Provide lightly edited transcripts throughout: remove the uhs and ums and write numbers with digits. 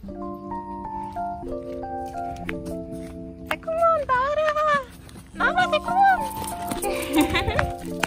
달콤한 나와라. 나와라 달콤한.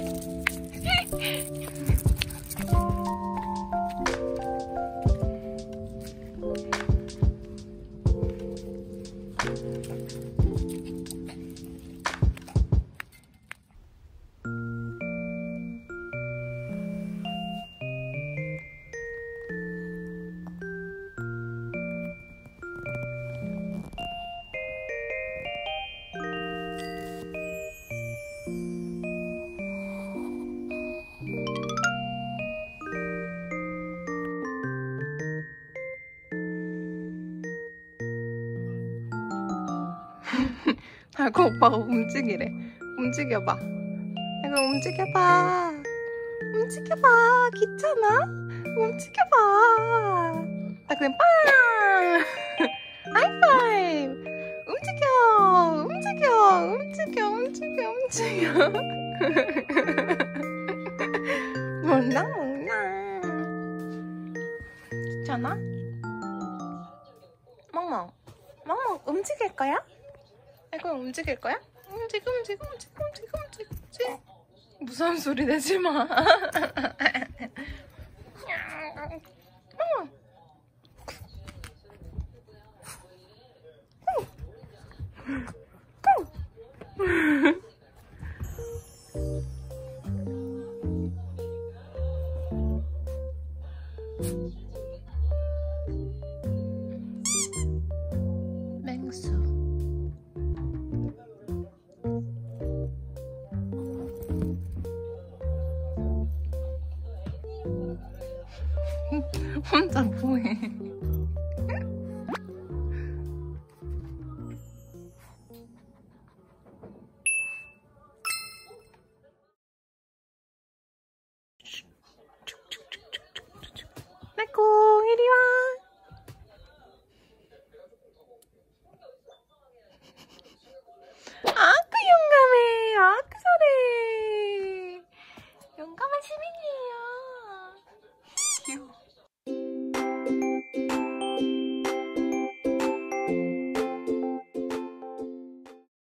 달콤 오빠가 움직이래. 움직여봐. 이거 움직여봐. 움직여봐. 귀찮아? 움직여봐. 나 그냥 빵! 하이파이브! 움직여! 움직여! 움직여! 움직여! 움직여! 몽랑 몽랑. 귀찮아? 멍멍. 멍멍 움직일 거야? 이거 움직일 거야? 움직여. 무서운 소리 내지 마. 맹수. 혼자 뭐해? 아이고.